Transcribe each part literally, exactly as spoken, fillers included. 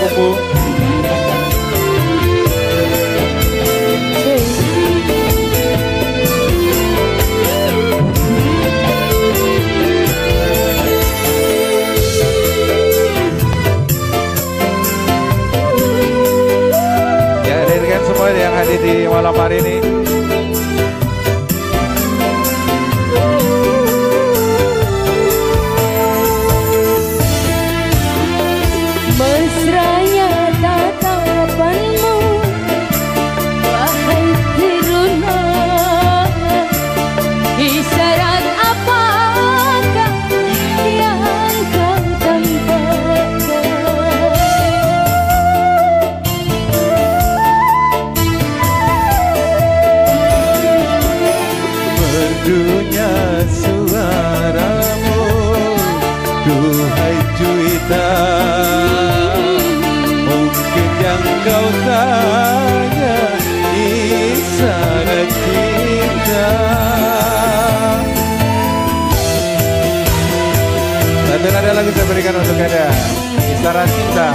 Payakumbu. Ya, hadirkan semua yang hadir di malam hari ini. Mesranya tatapanmu, wahai teruna, isyarat apakah yang kau tampakkan? Merdunya suaramu, duhai juwita, mungkin yang kau tanya isyarat cinta. Satu nada lagu saya berikan untuk Anda, isyarat cinta.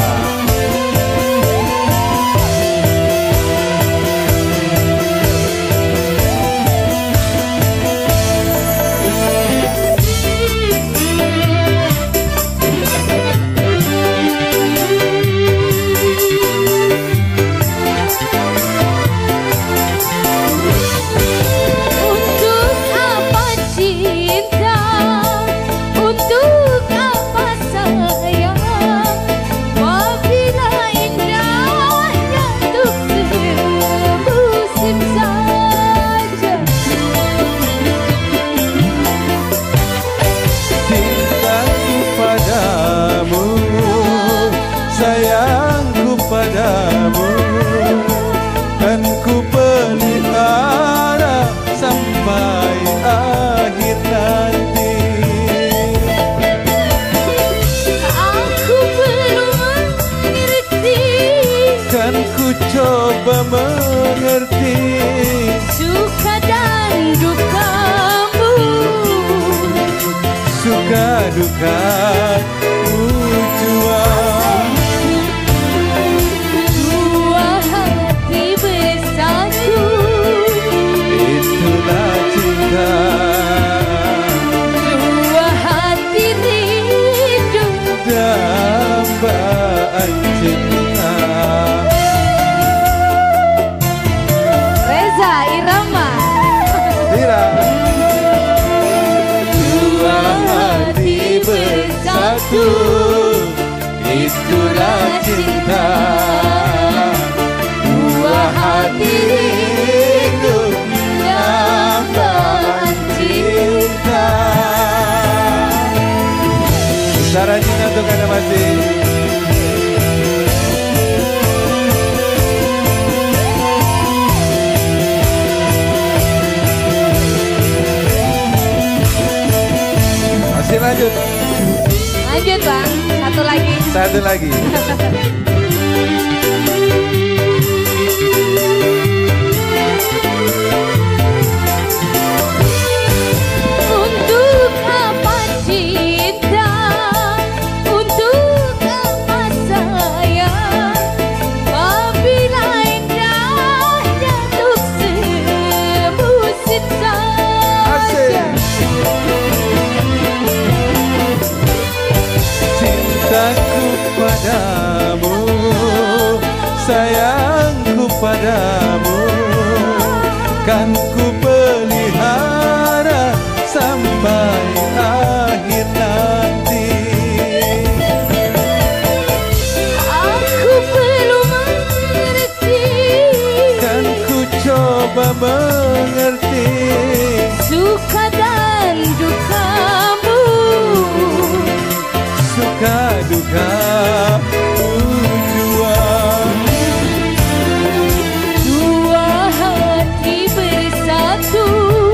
Sayangku padamu kan ku pelihara sampai akhir nanti. Aku belum mengerti, Kan ku coba mengerti suka dan dukamu, suka duka jua. Dambaan cinta. Reza Irama. Tira. Dua hati bersatu, itulah cinta. Dua hati rindu, dambaan cinta. Isyarat cinta untuk Anda masih. Masih lanjut. Lanjut Bang, satu lagi. Satu lagi. Untuk apa cinta, untuk apa sayang, apabila indahnya untuk semusim saja. Cintaku padamu, sayangku padamu, kan ku pelihara sampai akhir nanti. Aku belum mengerti, Kan ku coba mengerti suka dan dukamu, suka duka jua. dua hati bersatu,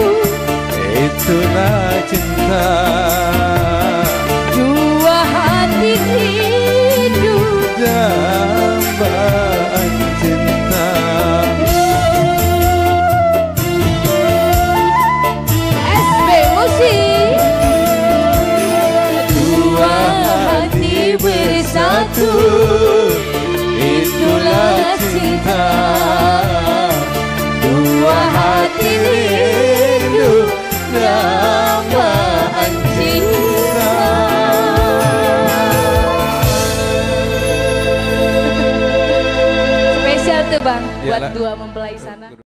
Itulah cinta. dua hati rindu, Dambaan cinta. S B Musik. Dua hati bersatu, cinta, dua hati rindu dambaan cinta. Spesial tuh bang, buat dua mempelai sana.